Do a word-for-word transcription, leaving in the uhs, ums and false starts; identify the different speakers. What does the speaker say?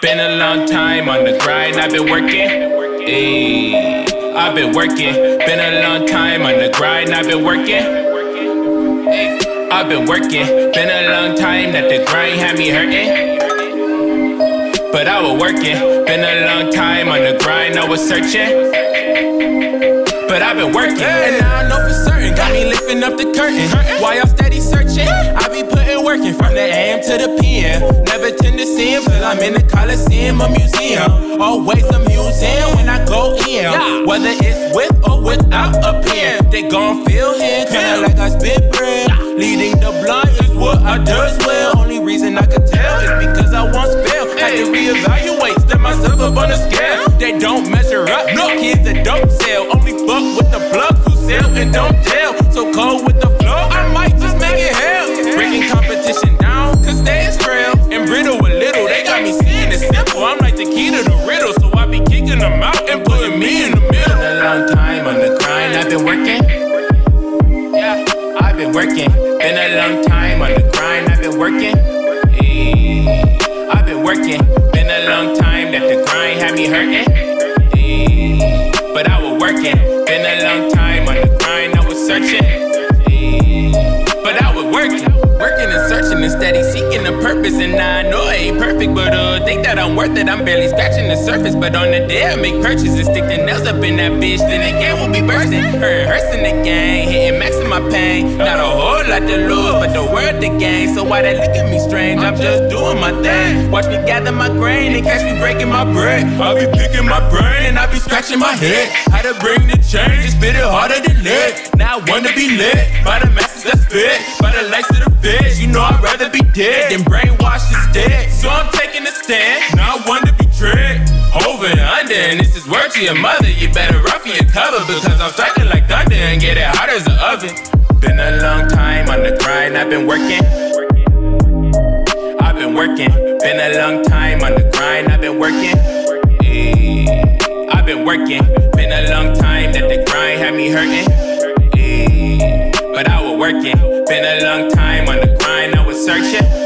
Speaker 1: Been a long time on the grind, I've been working. Ayy, I've been working. Been a long time on the grind, I've been working. Ayy, I've been working. Been a long time that the grind had me hurting. But I was working. Been a long time on the grind, I was searching. But I've been working, and now I know for certain. Got me lifting up the curtain. While y'all steady searching, I be putting working from the A M to the P M. Never tend to see him till I'm in the Coliseum or museum. Always amusing when I go in. Whether it's with or without a pen, they gon' feel him, kinda like I spit bread. Leading the blind is what I does well. Only reason I could tell is because I once failed. Had to reevaluate, step myself up on the scale. They don't measure up, no kids that don't sell. Only fuck with the plugs who sell and don't tell. So cold with the flow, I might just make it hell. Breaking competition down, cause they is frail and brittle a little. They got me seeing it simple, I'm like the key to the riddle. So I be kicking them out and putting me in the middle. Been a long time on the grind, I've been working. Yeah, I've been working. Been a long time on the grind, I've been working. Hey, I've been working. Been a long time that the grind had me hurting. Hey, but I was working. Been a long time on the grind, I was searching. Hey, but I was working. Working and searching and steady seeking a purpose. And I know I ain't perfect, but uh, think that I'm worth it. I'm barely scratching the surface, but on the day I make purchases, stick the nails up in that bitch, then the game will be bursting. Her hurts in the game, hitting max in my pain. Not a whole lot to lose, but the world to gain. So why they look at me strange? I'm just doing my thing. Watch me gather my grain and catch me breaking my bread. I be picking my brain and I be scratching my head. How to bring the change, spit it harder than lead. Now I wanna be lit by the masses that's fit, by the likes of the feds. You know I'd rather be dead than brainwashed instead. So I'm taking a stand, now I want to be dread. Over and under, and this is word to your mother. You better run for your cover, because I'm striking like thunder and get it hot as an oven. Been a long time on the grind, I've been working. I've been working. Been a long time on the grind, I've been working. Hey, I've been working. Been a long time that the grind had me hurting. Hey, but I was working. Been a long time on the grind, I was searching.